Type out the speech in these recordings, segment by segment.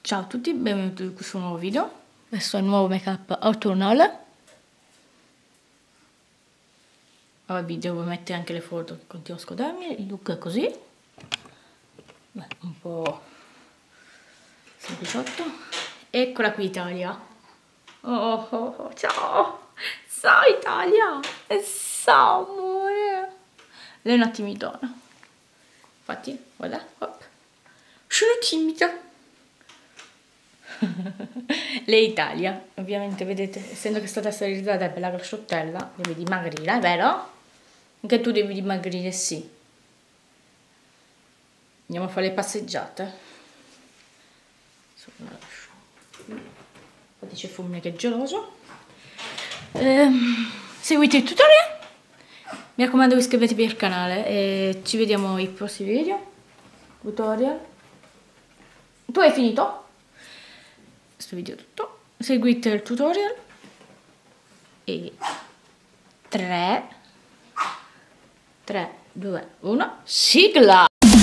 Ciao a tutti, benvenuti in questo nuovo video. Questo è il nuovo make up autunnale. Oggi devo mettere anche le foto che continuo a scodarmi. Il look è così. Beh, un po' sempliciotto. Eccola qui Italia. Oh, ciao! Ciao Italia! Ciao amore! Lei è una timidona. Infatti, guarda, hop. Sono timida. Lei Italia, ovviamente vedete, essendo che è stata sterilizzata per la cresciottella, deve dimagrire, è vero? Anche tu devi dimagrire, sì. Andiamo a fare le passeggiate. Infatti c'è Fulmine che è geloso. Seguite il tutorial. Mi raccomando, iscrivetevi al canale e ci vediamo ai prossimi video. Tutorial. Tu hai finito? Questo video è tutto. Seguite il tutorial. E 3, 2, 1, sigla!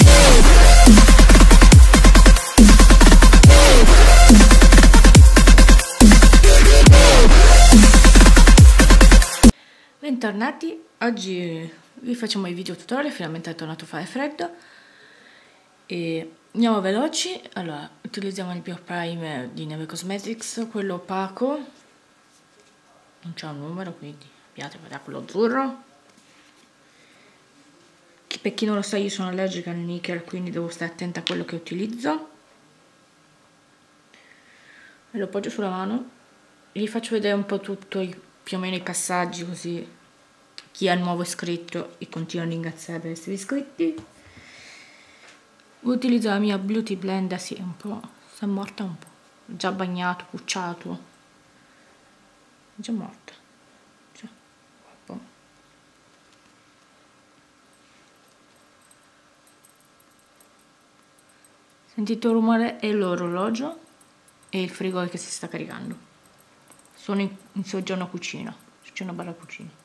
Bentornati, oggi vi facciamo i video tutorial, finalmente è tornato a fare freddo e andiamo veloci. Allora, utilizziamo il Bio Primer di Neve Cosmetics, quello opaco, non c'è un numero quindi abbiate da quello azzurro. Per chi non lo sa, io sono allergica al nickel, quindi devo stare attenta a quello che utilizzo. E lo appoggio sulla mano, vi faccio vedere un po' tutto, più o meno i passaggi, così chi è nuovo iscritto e continua a ringraziare per essere iscritti. Utilizzo la mia Beauty Blender, sì, un po', si è morta un po', già bagnato, pucciato, è già morta, già. Sentite il rumore? È l'orologio e il frigo che si sta caricando. Sono in soggiorno cucina, c'è una bella cucina.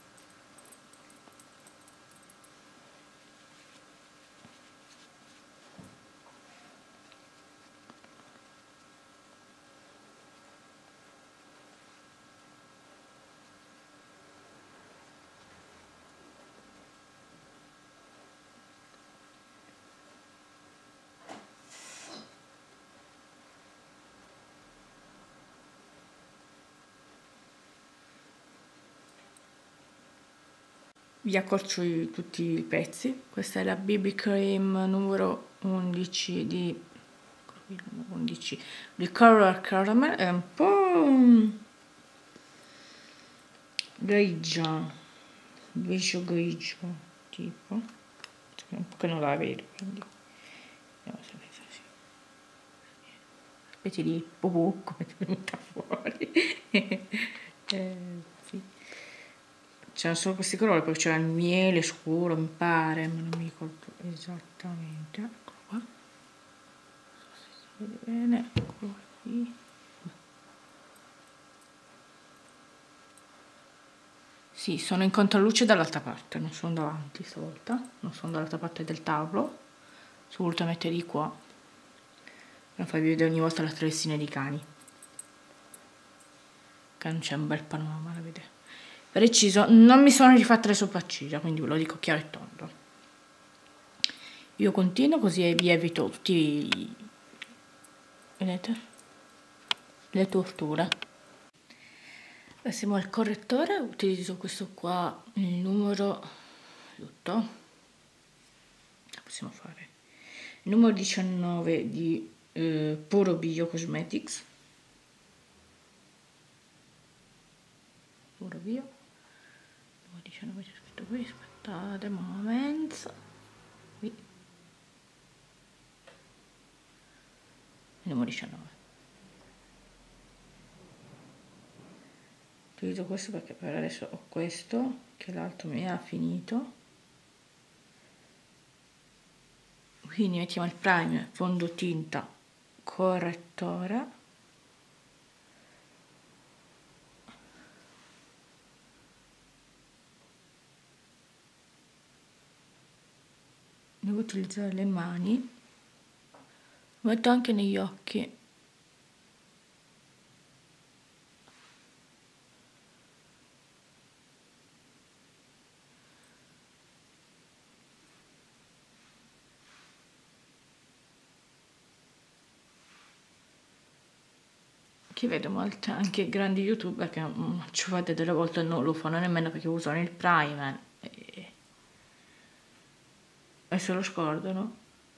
Vi accorcio tutti i pezzi. Questa è la BB Cream numero 11 di Color Caramel, è un po' grigio grigio tipo, un po' che non la vedo, quindi specie di buco è venuta fuori. Sì. C'erano solo questi colori, poi c'era il miele scuro, mi pare, ma non mi ricordo esattamente. Ecco qua. Non so se si vede bene. Eccolo qui. Sì, sono in controluce dall'altra parte, non sono davanti stavolta, non sono dall'altra parte del tavolo. Sono voluta mettere di qua per farvi vedere ogni volta la traversina dei cani. Che non c'è un bel panorama da vedere. Preciso, non mi sono rifatta le sopracciglia, quindi ve lo dico chiaro e tondo. Io continuo così e vi evito tutti, vedete, le torture. Passiamo al correttore, utilizzo questo qua, il numero, tutto, possiamo fare, il numero 19 di Puro Bio Cosmetics, Puro Bio. 19 c'è scritto qui, aspettate un momento, qui il numero 19. Utilizzo questo perché per adesso ho questo, che l'altro mi ha finito, quindi mettiamo il primer, fondotinta, correttore. Devo utilizzare le mani, lo metto anche negli occhi Che vedo molte anche grandi youtuber che ci fate delle volte non lo fanno nemmeno perché usano il primer e se lo scordano.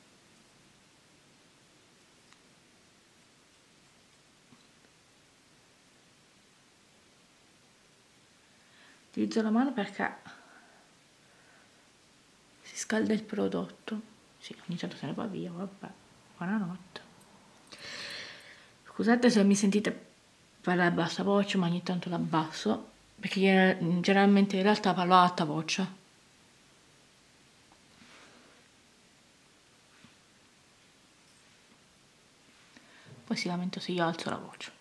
Utilizzo la mano perché si scalda il prodotto. Sì, ogni tanto se ne va via, vabbè, buonanotte. Scusate se mi sentite parlare a bassa voce, ma ogni tanto l'abbasso, perché generalmente in realtà parlo a alta voce. Poi si lamenta se io alzo la voce.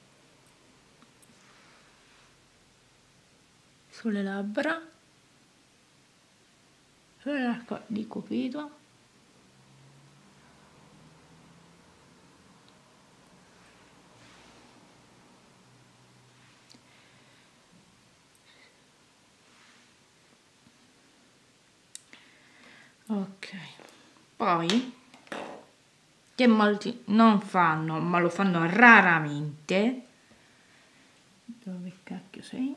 Sulle labbra, sull'arco di Cupido. Ok, poi che molti non fanno, ma lo fanno raramente. Dove cacchio sei?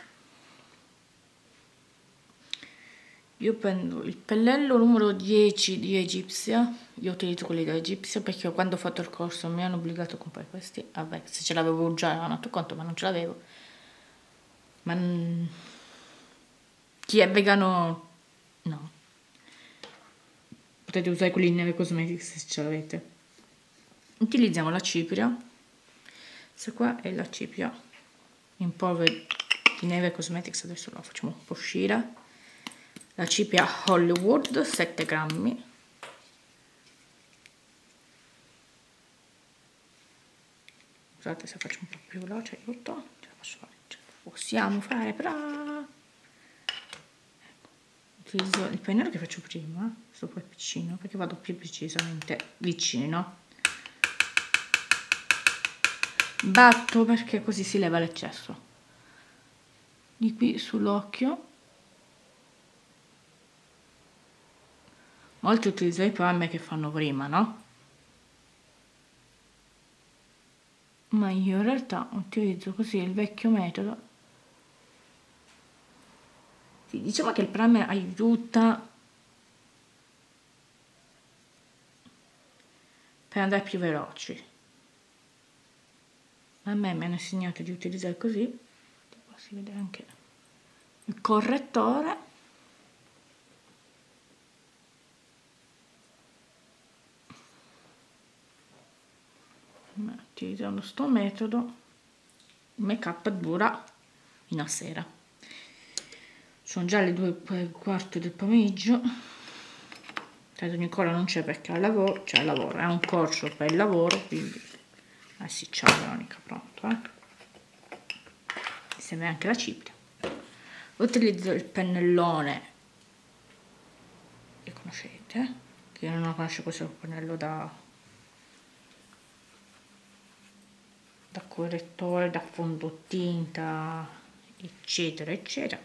Io prendo il pennello numero 10 di Egipzia. Io utilizzo quelli da Egipzia perché quando ho fatto il corso mi hanno obbligato a comprare questi. Vabbè, se ce l'avevo già ero andato conto, ma non ce l'avevo. Ma chi è vegano no. Potete usare quelli di Neve Cosmetics se ce l'avete. Utilizziamo la cipria. Questa qua è la cipria in polvere di Neve Cosmetics, adesso la facciamo un po' uscire. La cipria Hollywood 7 grammi. Scusate se faccio un po' più veloce, aiuto, ce la posso fare, ce la possiamo fare, però ecco. Utilizzo il pennello che faccio prima, sto poi piccino, perché vado più precisamente vicino. Batto perché così si leva l'eccesso. Di qui sull'occhio. Molti utilizzano i primer che fanno prima, no? Ma io in realtà utilizzo così il vecchio metodo. Sì, diciamo che il primer aiuta per andare più veloci. A me mi hanno insegnato di utilizzare così. Qua si vede anche il correttore. Utilizzando sto metodo il make up dura fino a sera. Sono già le 2:15 del pomeriggio. Tanto Nicola non c'è perché al lavoro, cioè al lavoro, è un corso per il lavoro, quindi sì, ciao Veronica, pronto, insieme anche la cipria. Utilizzo il pennellone che conoscete, che io non lo conosco, questo è un pennello da correttore, da fondotinta, eccetera eccetera.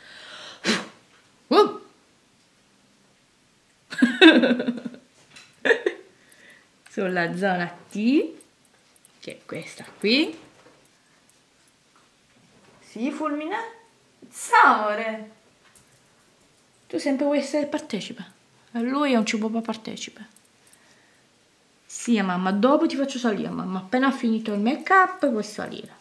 Sulla zona T, che è questa qui. Sì, Fulmine? Amore, tu sempre vuoi essere partecipe, a lui è un cibo partecipe. Sì, mamma, dopo ti faccio salire, mamma. Appena finito il make up puoi salire.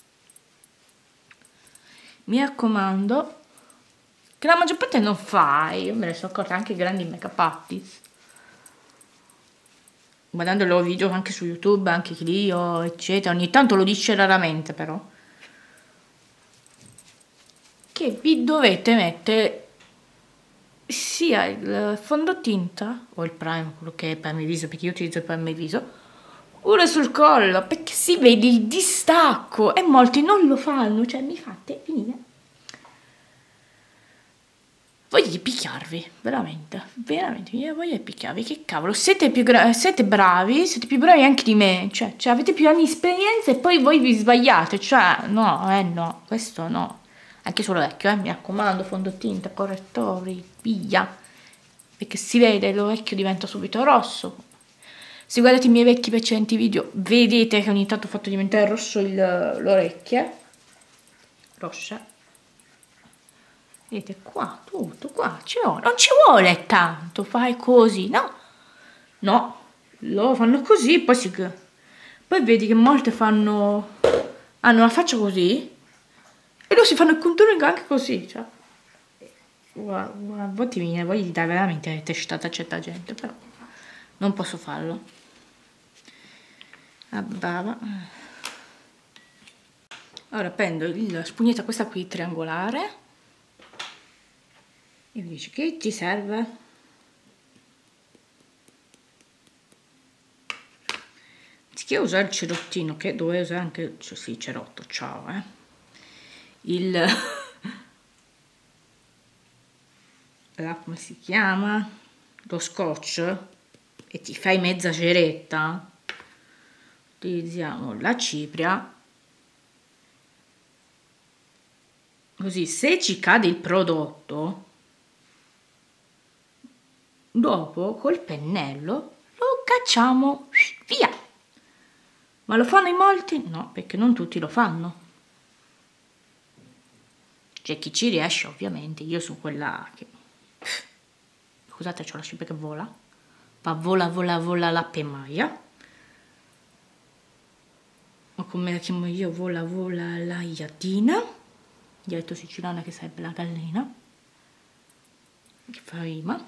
Mi raccomando, che la maggior parte non fai. Io me ne sono accorta, anche i grandi make up artist. Guardando i loro video anche su YouTube, anche Clio, eccetera. Ogni tanto lo dice raramente, però. Che vi dovete mettere sia il fondotinta o il primer, quello che è per il viso, perché io utilizzo il primer viso, uno sul collo, perché si vede il distacco e molti non lo fanno, cioè mi fate venire voglia di picchiarvi, veramente, io voglio di picchiarvi, che cavolo, siete bravi anche di me, cioè avete più anni di esperienza e poi voi vi sbagliate, cioè no, questo no. Anche sull'orecchio, mi raccomando, fondotinta, correttori, via, perché si vede, l'orecchio diventa subito rosso. Se guardate i miei vecchi precedenti video, vedete che ogni tanto ho fatto diventare rosso le orecchie. Rosse. Vedete qua, tutto qua, non ci vuole tanto, fai così, no? No, loro fanno così, poi vedi che molte hanno la faccia così e loro si fanno il contouring anche così, cioè. A volte mi viene voglia di dare veramente testata a certa gente, però non posso farlo. Ora prendo la spugnetta, questa qui triangolare, e mi dice che ti serve? Anziché usare il cerottino, che dovevo usare anche, cioè, sì, cerotto, ciao, come si chiama? Lo scotch, e ti fai mezza ceretta, utilizziamo la cipria, così se ci cade il prodotto, dopo col pennello lo cacciamo via. Ma lo fanno in molti? No, perché non tutti lo fanno. C'è chi ci riesce, ovviamente. Io sono quella che... Scusate, c'ho la scimmia che vola. Ma vola la pemaia. O come la chiamo io, vola la iatina. Dialetto siciliano che sarebbe la gallina. Che fa rima.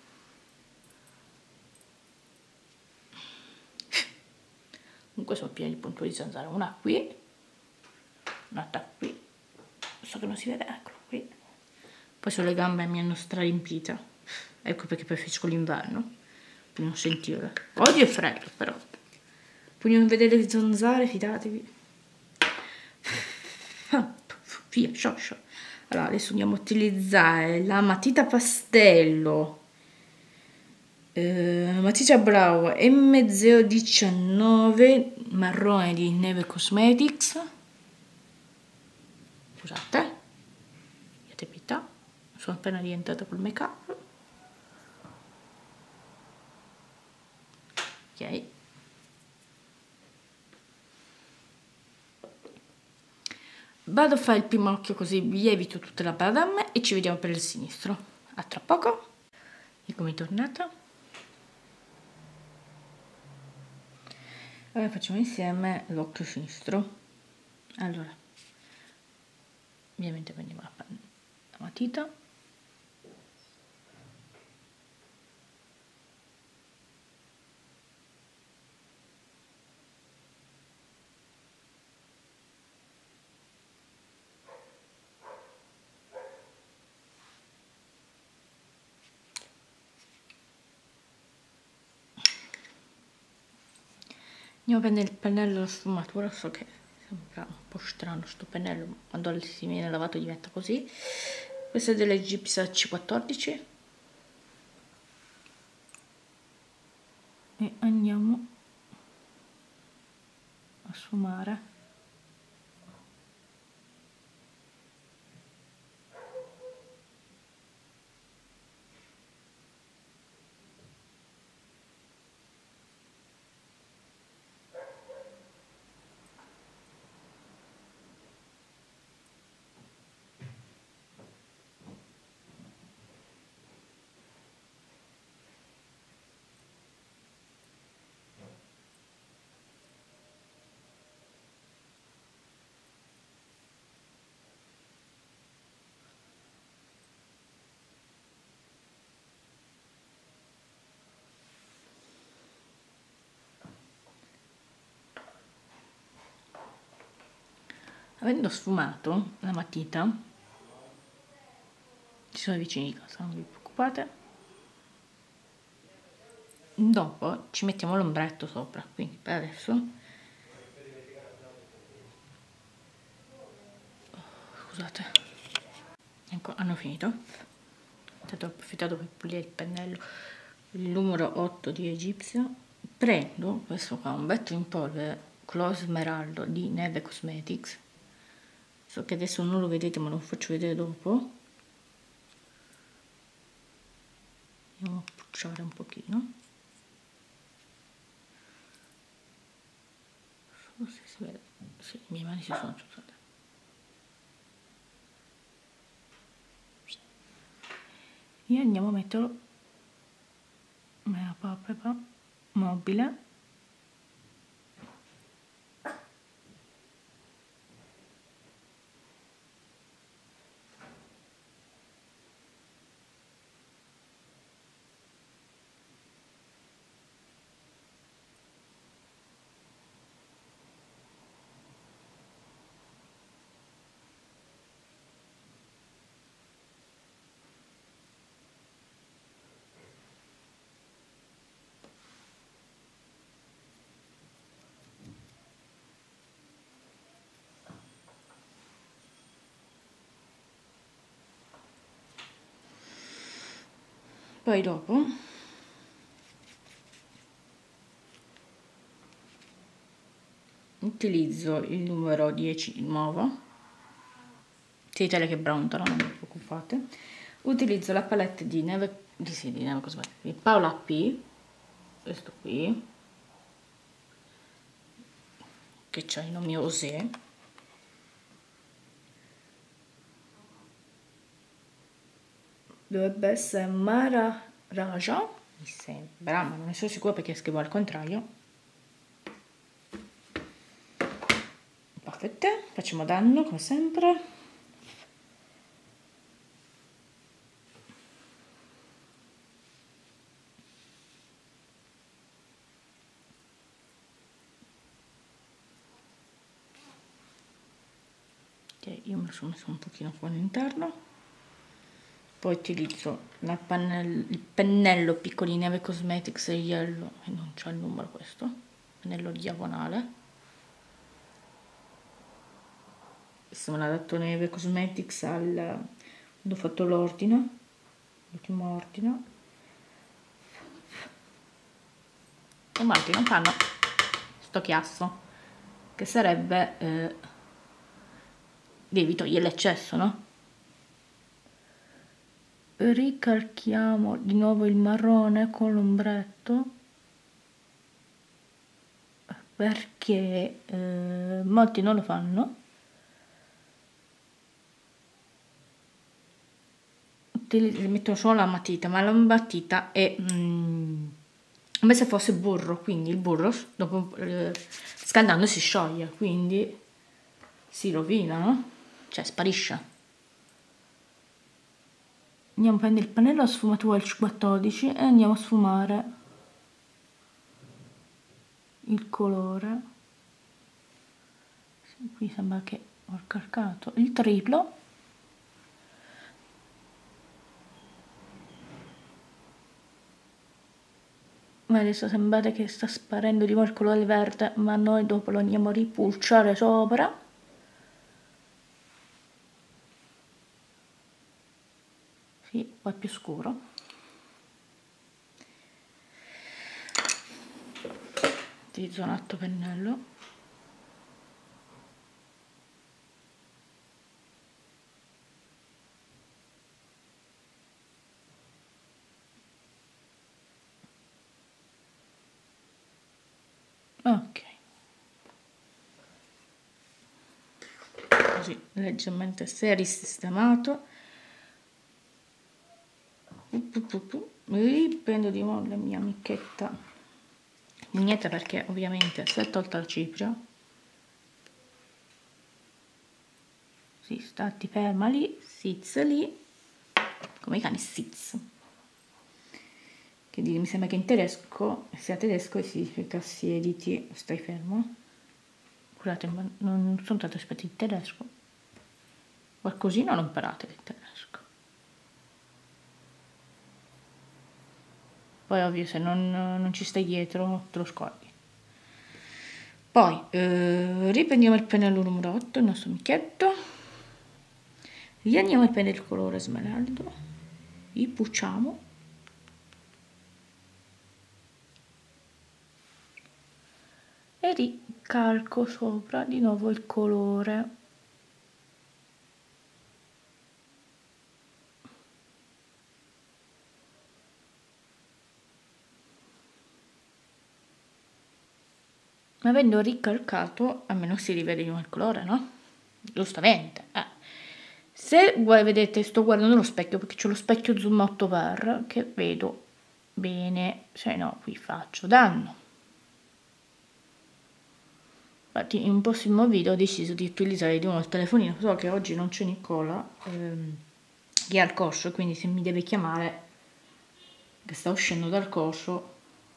Comunque sono pieni di punture di zanzara. Una qui. Un'altra qui. So che non si vede, eccolo qui. Poi sulle gambe mi hanno strarimpita. Ecco perché preferisco l'inverno, per non sentirle. Odio il freddo, però. Poi non vedere le zanzare, fidatevi. Via, scioscio. Allora, adesso andiamo a utilizzare la matita pastello. Matita Brow M019 marrone di Neve Cosmetics. Scusate, abbiate pietà, sono appena rientrata col make up. Ok, vado a fare il primo occhio così vi evito tutta la badam e ci vediamo per il sinistro. A tra poco. Eccomi tornata. Ora facciamo insieme l'occhio sinistro. Allora, ovviamente prendiamo la matita. Andiamo a prendere il pennello della sfumatura, so che sembra un po' strano sto pennello, ma quando si viene lavato diventa così. Questo è dell'Egypsy C14 e andiamo a sfumare. Avendo sfumato la matita, ci sono i vicini di casa, non vi preoccupate. Dopo ci mettiamo l'ombretto sopra, quindi per adesso, scusate, ecco, hanno finito. Ho approfittato per pulire il pennello, il numero 8 di Egizio. Prendo questo qua, un ombretto in polvere Close Smeraldo di Neve Cosmetics. So che adesso non lo vedete, ma lo faccio vedere dopo. Andiamo a pucciare un pochino. forse si vede, sì, le mie mani si sono ciucciate. E andiamo a metterlo nella palpebra mobile. Poi dopo utilizzo il numero 10 di nuovo, siete le che brontolano, non vi preoccupate. Utilizzo la palette di Neve, di Neve Cosmetics, di Paola P, questo qui, che c'ha il nome Osé. Dovrebbe essere Mara Raja, mi sembra, ma non ne sono sicura perché scrivo al contrario. Perfette, facciamo danno come sempre. Ok, io me lo sono messo un pochino fuori all'interno. Poi utilizzo il pennello piccolino Neve Cosmetics Yellow, e non c'è il numero questo, pennello diagonale. Questo me l'ha dato Neve Cosmetics quando ho fatto l'ordine, l'ultimo ordine. E molti non fanno sto chiasso, che sarebbe devi togliere l'eccesso, no? Ricalchiamo di nuovo il marrone con l'ombretto perché molti non lo fanno. Mettono solo la matita, ma la matita è come se fosse burro, quindi il burro dopo scaldando si scioglie, quindi si rovina, no? Cioè sparisce. Andiamo a prendere il pannello a sfumatura al 14 e andiamo a sfumare il colore. Qui sembra che ho calcato il triplo. Ma adesso sembra che sta sparendo di nuovo il colore verde, ma noi dopo lo andiamo a ripulciare sopra. Sì, poi più scuro. Utilizzo un altro pennello. Ok, così leggermente si è risistemato. Riprendo di nuovo la mia amichetta niente, perché ovviamente si è tolta la cipria. Sì, stati ferma lì, sits lì, come i cani sits. Che dire, mi sembra che in tedesco, sia tedesco, significa siediti, stai fermo. Scusate, ma non sono tanto esperti in tedesco. Qualcosina l'ho imparato in tedesco. Poi ovvio, se non ci stai dietro te lo scordi. Poi riprendiamo il pennello numero 8, il nostro amichetto. Riandiamo a prendere il colore smeraldo, ripucciamo e ricalco sopra di nuovo il colore. avendo ricalcato, almeno si rivede di nuovo il colore, no? Giustamente. Se voi vedete, sto guardando lo specchio perché c'ho lo specchio zoom 8x che vedo bene, se no qui faccio danno. Infatti in un prossimo video ho deciso di utilizzare di nuovo il telefonino, so che oggi non c'è Nicola che è al corso, quindi se mi deve chiamare che sta uscendo dal corso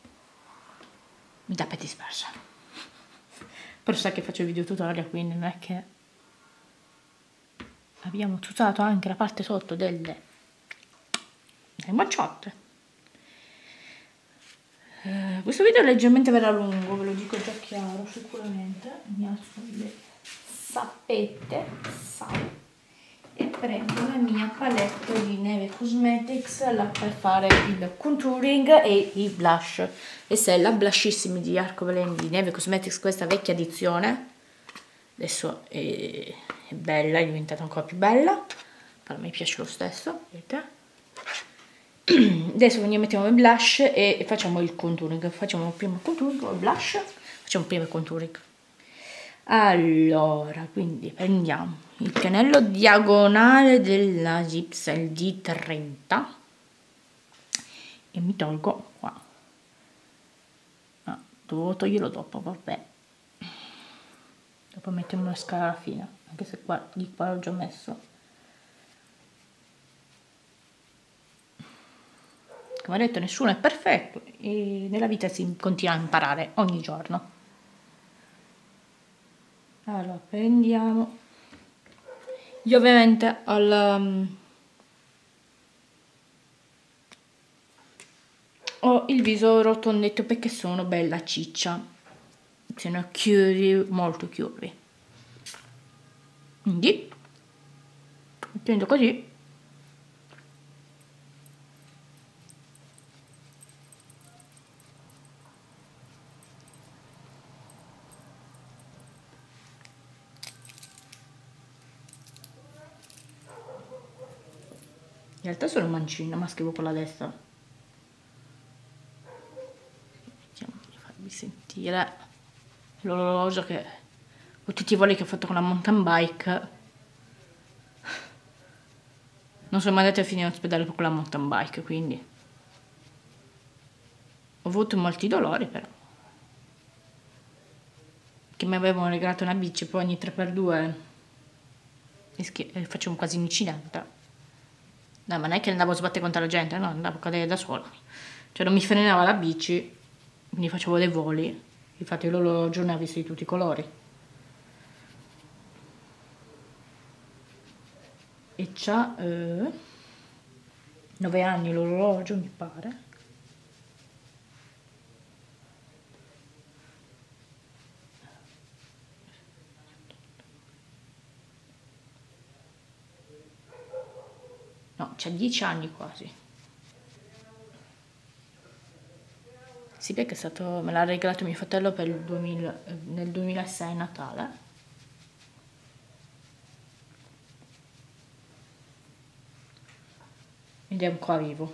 mi dà per dispersa. Però sa che faccio video tutorial, quindi non è che abbiamo usato anche la parte sotto delle guanciotte. Questo video leggermente verrà lungo, ve lo dico già chiaro, sicuramente. Mi alzo le sappette, e prendo la mia palette di Neve Cosmetics per fare il contouring e i blush. Questa è la Blushissimi di Arcobaleno di Neve Cosmetics, questa vecchia edizione. Adesso è bella, è diventata ancora più bella, però mi piace lo stesso, vedete? Adesso mettiamo il blush e facciamo il contouring. Facciamo prima il contouring o il blush, facciamo prima il contouring. Allora, quindi prendiamo il pennello diagonale della Gipsel D30 e mi tolgo qua. Dovevo toglierlo dopo, vabbè. Dopo mettiamo una scala alla fine, anche se qua di qua l'ho già messo. Come ho detto, nessuno è perfetto e nella vita si continua a imparare ogni giorno. Allora, prendiamo. Io ovviamente ho il viso rotondetto perché sono bella ciccia, sono curvy, molto curvy. Quindi prendo così. In realtà sono mancina, ma scrivo con la destra. Vediamo di farvi sentire l'orologio che con tutti i voli che ho fatto con la mountain bike. Non sono mai andata a finire in ospedale con la mountain bike, quindi ho avuto molti dolori, però che mi avevano regalato una bici, poi ogni 3x2 facevo quasi un incidente. No, ma non è che andavo a sbattere contro la gente, no, andavo a cadere da sola. Cioè non mi frenava la bici, quindi facevo dei voli. Infatti l'orologio ne ha visti di tutti i colori. E c'ha 9 anni l'orologio, mi pare. No, c'ha 10 anni quasi. Sì, perché è stato, me l'ha regalato mio fratello per il nel 2006 Natale. Ed è ancora vivo.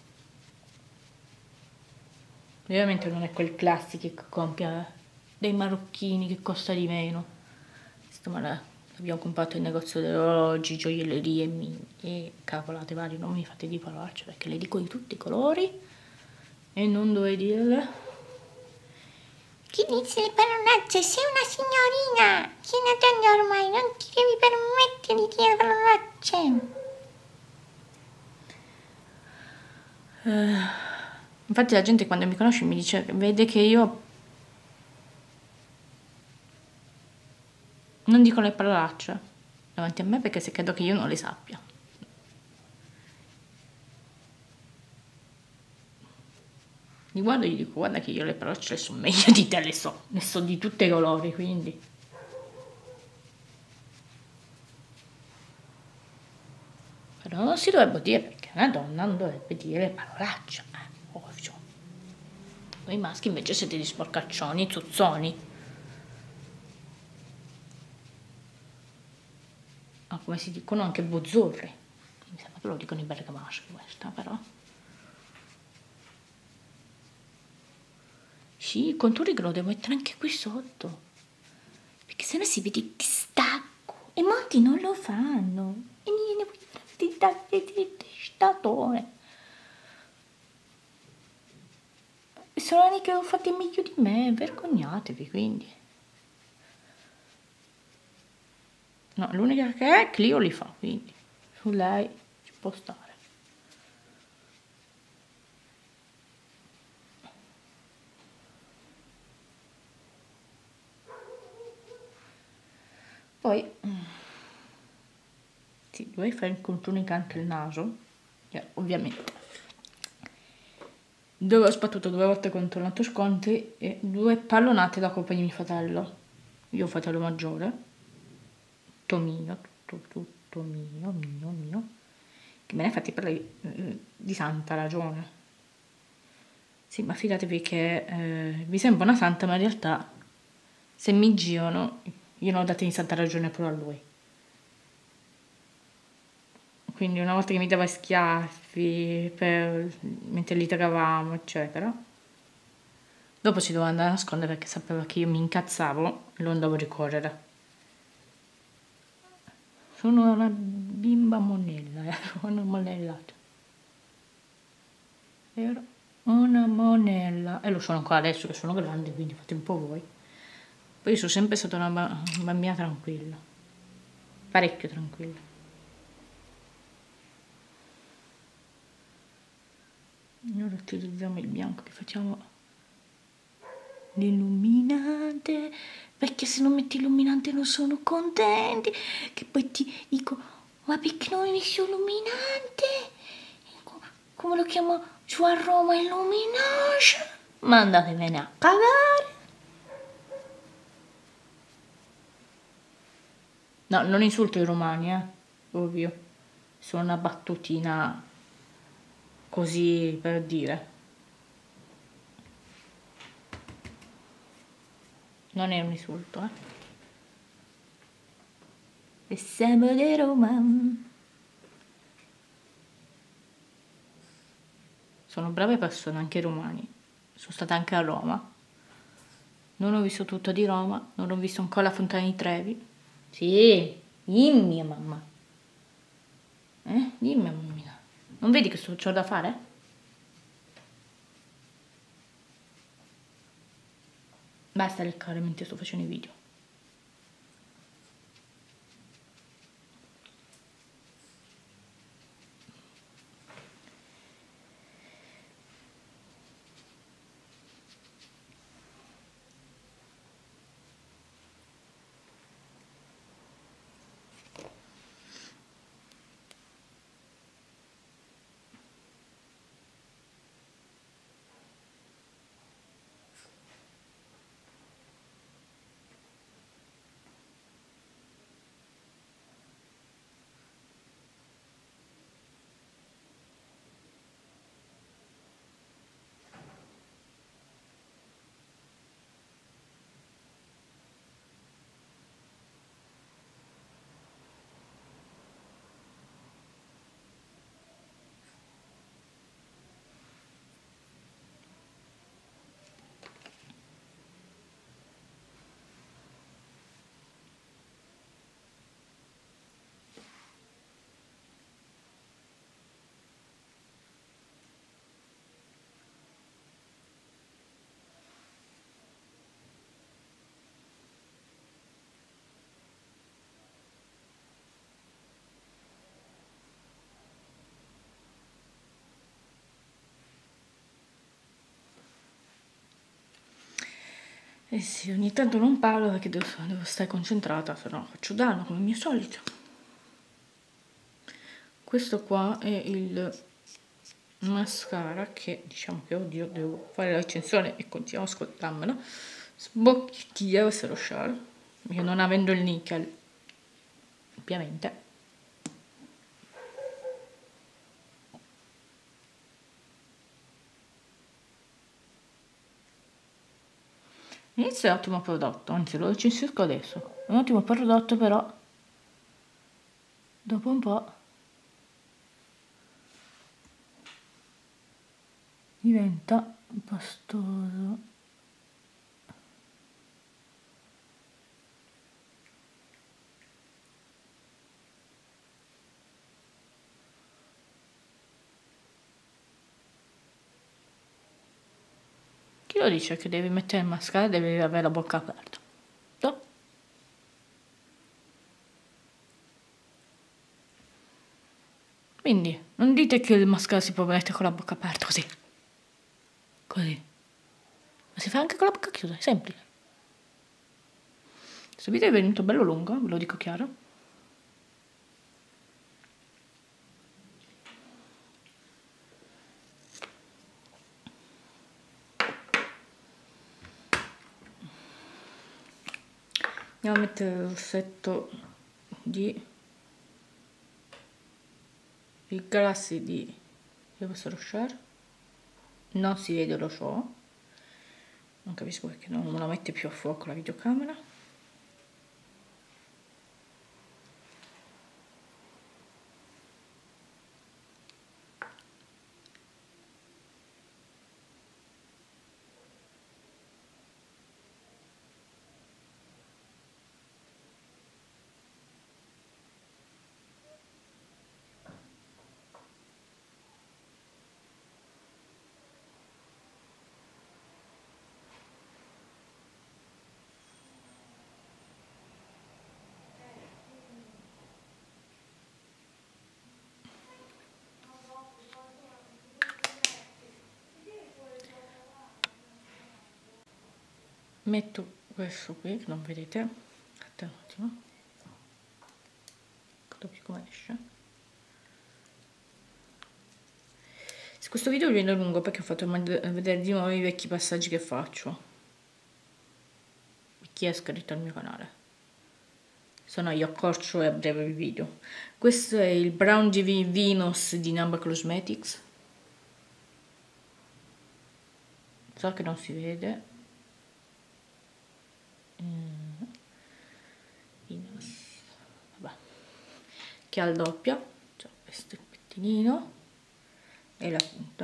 Ovviamente non è quel classico che compra dei marocchini che costa di meno. Questo l'abbiamo comprato in negozio degli orologi, gioiellerie e cavolate varie. Non mi fate di parolacce perché le dico di tutti i colori e non dovrei dirle. Chi dice le parolacce? Sei una signorina! Sei una donna ormai, non ti devi permettere di dire parolacce! Infatti la gente quando mi conosce mi dice, vede che io non dico le parolacce davanti a me perché se credo che io non le sappia. Li guardo e gli dico, guarda che io le parolacce le so meglio di te, ne so di tutti i colori, quindi. Però non si dovrebbe dire perché una donna non dovrebbe dire parolacce, ovvio. Voi maschi invece siete di sporcaccioni, zuzzoni. Come si dicono anche bozzurri. Mi sembra che lo dicono i bergamaschi questa, però. Sì, i conturi che lo devo mettere anche qui sotto, perché sennò si vede il distacco e molti non lo fanno e ne vuoi fare statore. Sono anni che lo fate meglio di me, vergognatevi quindi. No, l'unica che è Clio li fa, quindi su lei ci può stare. Poi sì, dovrei fare il conturing anche il naso, ovviamente. Dove ho sbattuto 2 volte contro l'altro sconti e 2 pallonate da colpa di mio fratello. Io ho fratello maggiore, tutto mio, tutto mio, che me ne ha fatti per lei di santa ragione. Sì, ma fidatevi che vi sembra una santa, ma in realtà se mi girano io non ho dato in santa ragione pure a lui. Quindi una volta che mi dava schiaffi mentre litigavamo, eccetera, dopo si doveva andare a nascondere perché sapeva che io mi incazzavo e lo andavo a ricorrere. Sono una bimba monella, una monellata. Ero una monella. E lo sono ancora adesso che sono grande, quindi fate un po' voi. Poi io sono sempre stata una bambina tranquilla. Parecchio tranquilla. Ora utilizziamo il bianco che facciamo l'illuminante, perché se non metti illuminante non sono contenti, che poi ti dico ma perché non hai messo illuminante? Come lo chiamo su a Roma illumination? Ma andatevene a cagare. No, non insulto i romani, ovvio, sono una battutina così per dire. Non è un insulto, E siamo di Roma. Sono brave persone, anche i romani. Sono stata anche a Roma. Non ho visto tutto di Roma, non ho visto ancora la Fontana di Trevi. Sì, dimmi mamma. Dimmi mammina. Non vedi che c'ho da fare? Basta leccare mentre sto facendo i video. Eh sì, ogni tanto non parlo perché devo stare concentrata, se no faccio danno come al mio solito. Questo qua è il mascara che diciamo che oddio devo fare la recensione e continuiamo a ascoltarmelo. Sbocchia se lo Rochelle, perché non avendo il nickel, ovviamente. Inizio è un ottimo prodotto, anzi lo recensisco adesso. È un ottimo prodotto, però dopo un po' diventa pastoso. Chi lo dice che devi mettere il mascara e devi avere la bocca aperta? No? Quindi non dite che il mascara si può mettere con la bocca aperta così. Così. Ma si fa anche con la bocca chiusa, è semplice. Questo video è venuto bello lungo, ve lo dico chiaro. Andiamo a mettere il rossetto il Galaxy di questo share. Non si vede lo show. Non capisco perché non me la mette più a fuoco la videocamera. Metto questo qui che non vedete. Aspetta un attimo. Capisco come esce. Questo video viene lungo perché ho fatto vedere di nuovo i vecchi passaggi che faccio. Chi è iscritto al mio canale? Sono io, accorcio e a breve il video. Questo è il Brown GV Venus di Namba Cosmetics. So che non si vede. Venus. Vabbè. Che ha il doppio. C'è questo il pettinino. E la punta.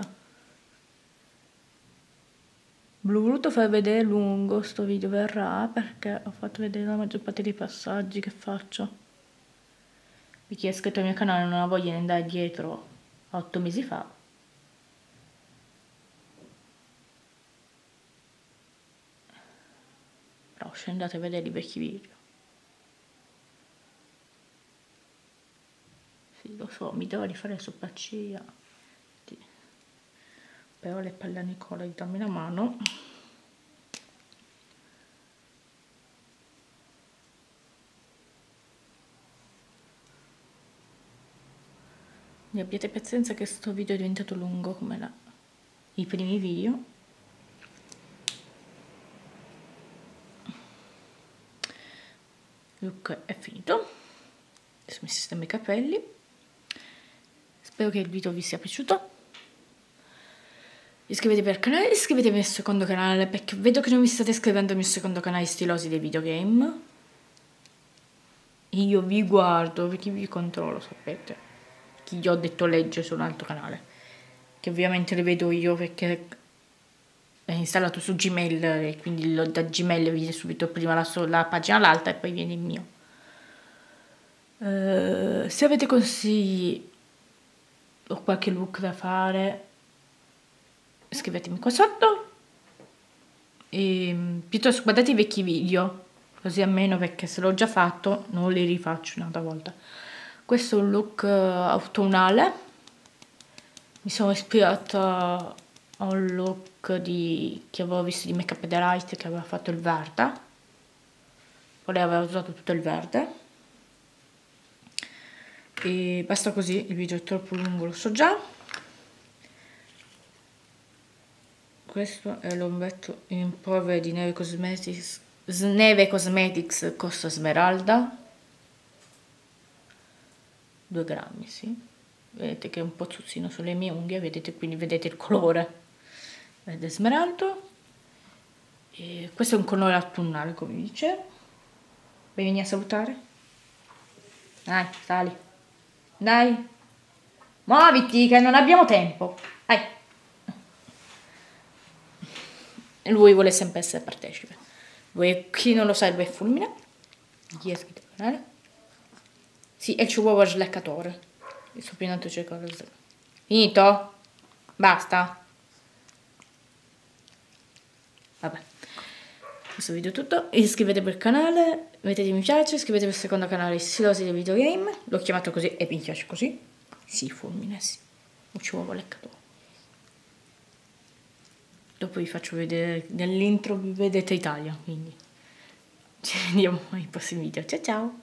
L'ho voluto far vedere lungo sto video, verrà perché ho fatto vedere la maggior parte dei passaggi che faccio. Per chi è iscritto al mio canale non ha voglia di andare dietro 8 mesi fa. Però scendete a vedere i vecchi video. Sì, lo so, mi devo rifare le sopracciglia. Però le palle a Nicola di dammi la mano. E abbiate pazienza che sto video è diventato lungo come i primi video. Il look è finito. Adesso mi sistemo i capelli. Spero che il video vi sia piaciuto. Iscrivetevi al canale, iscrivetevi al secondo canale perché vedo che non vi state iscrivendo al mio secondo canale Stilosi dei videogame. Io vi guardo, perché vi controllo, sapete. Chi gli ho detto legge su un altro canale. Che ovviamente le vedo io perché è installato su Gmail e quindi da Gmail viene subito prima la pagina all'alta e poi viene il mio. Se avete consigli o qualche look da fare, scrivetemi qua sotto e piuttosto guardate i vecchi video così almeno, perché se l'ho già fatto non li rifaccio un'altra volta. Questo è un look autunnale, mi sono ispirata a un look che avevo visto di Makeup The Right che aveva fatto il verde, poi lei aveva usato tutto il verde e basta così, il video è troppo lungo, lo so già. Questo è l'ombretto in polvere di Neve Cosmetics Costa Smeralda, 2 grammi, sì. Vedete che è un po' zuzzino sulle mie unghie, vedete, quindi vedete il colore verde smeraldo. E questo è un colore autunnale, come dice. Vuoi venire a salutare? Dai, sali. Dai. Muoviti che non abbiamo tempo. Dai. Lui vuole sempre essere partecipe. Chi non lo sa, lui è Fulmine. Chi è iscritto al canale? Sì, è il chihuahua sleccatore. Il suo pinato cerca lo finito? Basta? Vabbè, questo video è tutto. Iscrivetevi al canale, mettete mi piace, iscrivetevi al secondo canale Silosi dei Videogame. L'ho chiamato così e mi piace così. Sì, fulmine, sì. Non ci vuole leccatore. Dopo vi faccio vedere, nell'intro vi vedete Italia, quindi ci vediamo nei prossimi video. Ciao ciao!